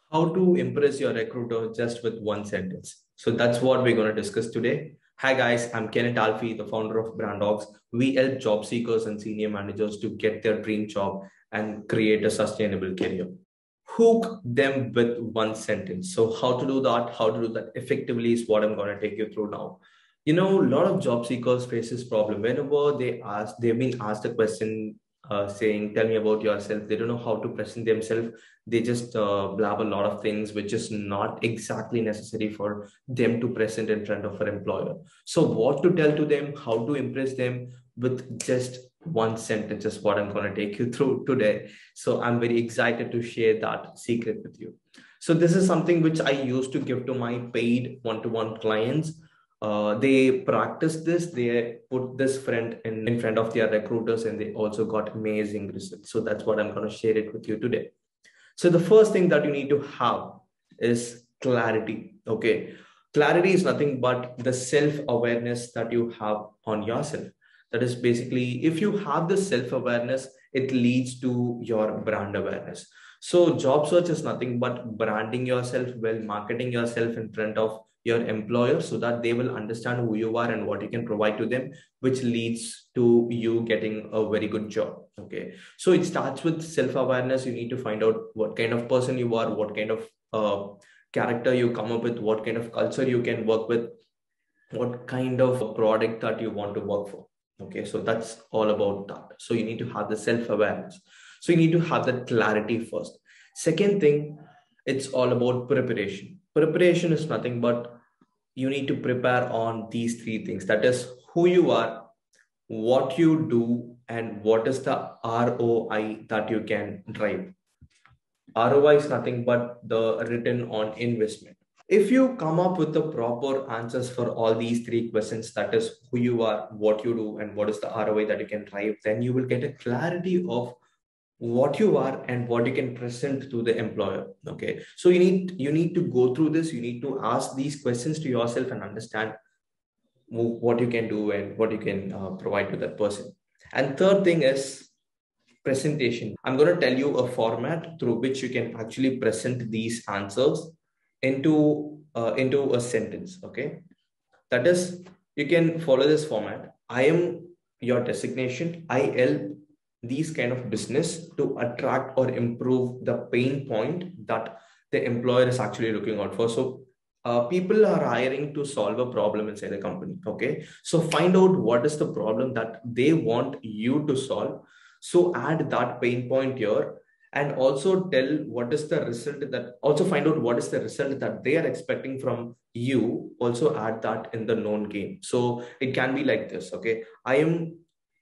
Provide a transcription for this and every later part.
How to impress your recruiter just with one sentence. So that's what we're going to discuss today. Hi guys, I'm Kenneth Alfie, the founder of Brandogs. We help job seekers and senior managers to get their dream job and create a sustainable career. Hook them with one sentence. So how to do that, effectively is what I'm going to take you through now. A lot of job seekers face this problem. Whenever they've been asked a question saying, tell me about yourself. They don't know how to present themselves. They just blab a lot of things, which is not exactly necessary for them to present in front of an employer. So what to tell to them, how to impress them with just one sentence is what I'm going to take you through today. So I'm very excited to share that secret with you. So this is something which I used to give to my paid one-to-one clients. They practice this, they put this friend in front of their recruiters, and they also got amazing results. So that's what I'm going to share it with you today. So the first thing that you need to have is clarity. Okay. Clarity is nothing but the self-awareness that you have on yourself. That is basically, if you have the self-awareness, it leads to your brand awareness. So job search is nothing but branding yourself well, marketing yourself in front of your employer so that they will understand who you are and what you can provide to them, which leads to you getting a very good job. Okay. So it starts with self-awareness. You need to find out what kind of person you are, what kind of character you come up with, what kind of culture you can work with, what kind of product that you want to work for. Okay. So that's all about that. So you need to have the self-awareness. So you need to have that clarity first. Second thing, it's all about preparation. Preparation is nothing but you need to prepare on these three things. That is who you are, what you do, and what is the ROI that you can drive. ROI is nothing but the return on investment. If you come up with the proper answers for all these three questions, that is who you are, what you do, and what is the ROI that you can drive, then you will get a clarity of what you are and what you can present to the employer. Okay. So you need to go through this. You need to ask these questions to yourself and understand what you can do and what you can provide to that person. And third thing is presentation. I'm going to tell you a format through which you can actually present these answers into a sentence. Okay. That is, you can follow this format. I am your designation. I help these kind of business to attract or improve the pain point that the employer is actually looking out for. So people are hiring to solve a problem inside the company. Okay. So find out what is the problem that they want you to solve. So add that pain point here, and also tell what is the result that, also find out what is the result that they are expecting from you. Also add that in the known game. So it can be like this. Okay. I am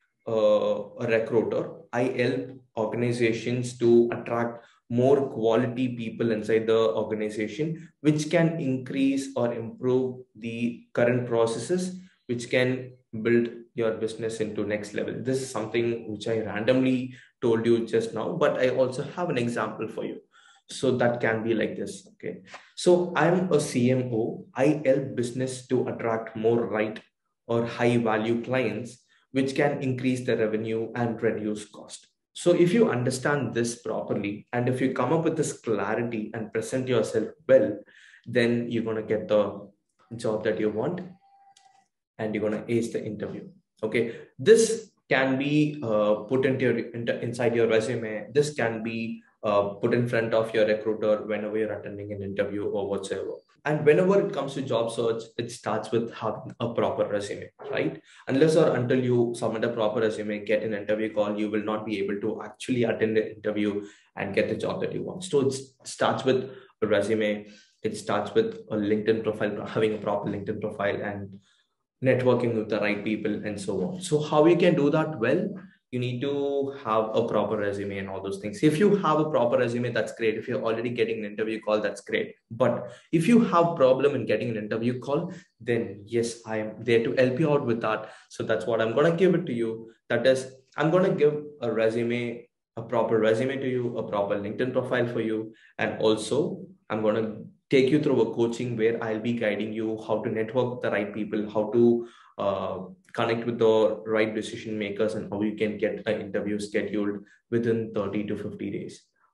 a recruiter. I help organizations to attract more quality people inside the organization, which can increase or improve the current processes, which can build your business into next level. This is something which I randomly told you just now, but I also have an example for you. So that can be like this. Okay. So I'm a CMO. I help business to attract more right or high value clients, which can increase the revenue and reduce cost. So if you understand this properly, and if you come up with this clarity and present yourself well, then you're going to get the job that you want, and you're going to ace the interview. Okay. This can be put inside your resume. This can be put in front of your recruiter whenever you're attending an interview or whatsoever. And whenever it comes to job search, it starts with having a proper resume, right? Unless or until you submit a proper resume, get an interview call, you will not be able to actually attend the interview and get the job that you want. So it starts with a resume. It starts with a LinkedIn profile, having a proper LinkedIn profile, and networking with the right people, and so on. So how you can do that? Well, you need to have a proper resume and all those things. If you have a proper resume, that's great. If you're already getting an interview call, that's great. But if you have problem in getting an interview call, then yes, I am there to help you out with that. So that's what I'm going to give it to you. That is, I'm going to give a resume, a proper resume to you, a proper LinkedIn profile for you. And also I'm going to take you through a coaching where I'll be guiding you how to network with the right people, how to connect with the right decision makers, and how you can get an interview scheduled within 30 to 50 days.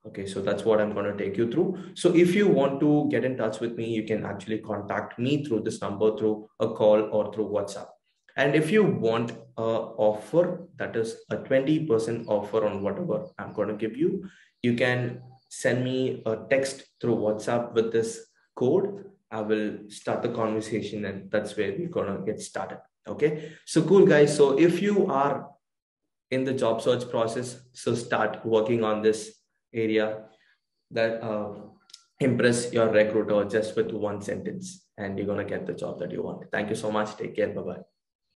Okay, so that's what I'm going to take you through. So if you want to get in touch with me, you can actually contact me through this number, through a call or through WhatsApp. And if you want a offer, that is a 20% offer on whatever I'm going to give you, you can send me a text through WhatsApp with this code. I will start the conversation, and that's where we're going to get started. Okay, so cool, guys. So if you are in the job search process, so start working on this area, that impress your recruiter just with one sentence, and you're going to get the job that you want. Thank you so much. Take care. Bye bye.